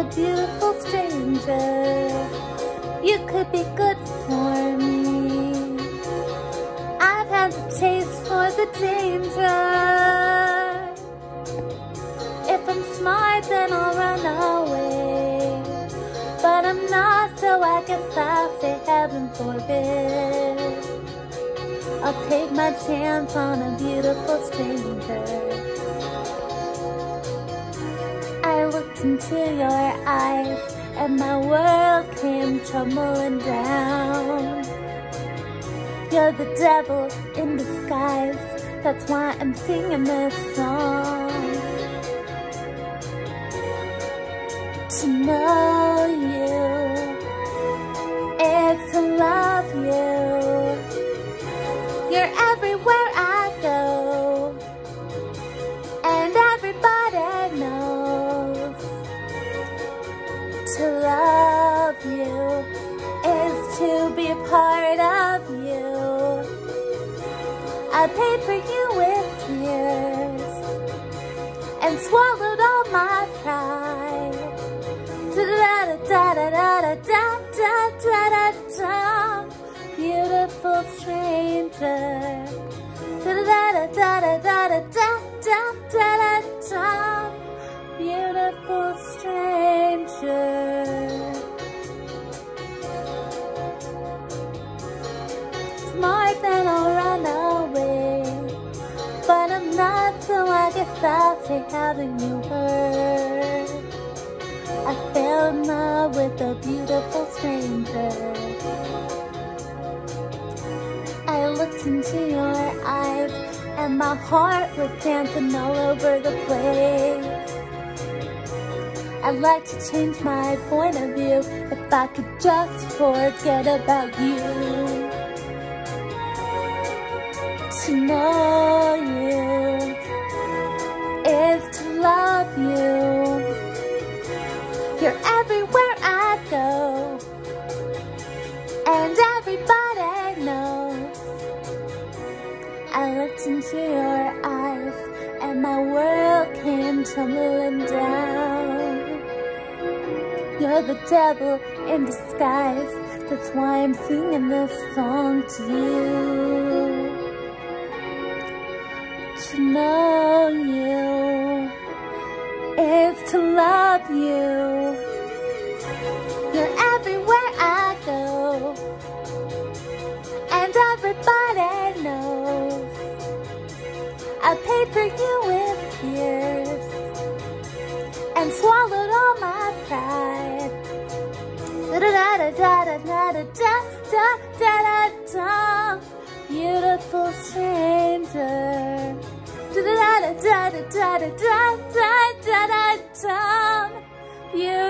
beautiful stranger. You could be good for me. I've had the taste for the danger. If I'm smart, then I'll run away. But I'm not, so I guess I'll say heaven forbid. I'll take my chance on a beautiful stranger. I looked into your eyes and my world came tumbling down. You're the devil in disguise, that's why I'm singing this song. To know you is to love you. You're everywhere I go, and everybody knows. To love you is to be a part of you. I paid for you with tears and swallowed all my pride. Da-da-da-da-da-da-da-da-da-da-da. Beautiful stranger. Da-da-da-da-da-da-da-da-da-da. Beautiful stranger. Smart, then I'll run away. But I'm not, so I guess I'll say, haven't you heard? I fell in love with a beautiful stranger. I looked into your eyes and my heart was dancing all over the place. I'd like to change my point of view if I could just forget about you. To know you is to love you. You're everywhere I go, and everybody knows. I looked into your eyes, and my world came tumbling down. You're the devil in disguise, that's why I'm singing this song to you. To know you is to love you. You're everywhere I go, and everybody knows. I paid for you with tears and swallowed all my pride. Da-da-da-da-da-da-da-da-da-da-da. Beautiful stranger. Da-da-da-da-da-da-da-da-da-da-da.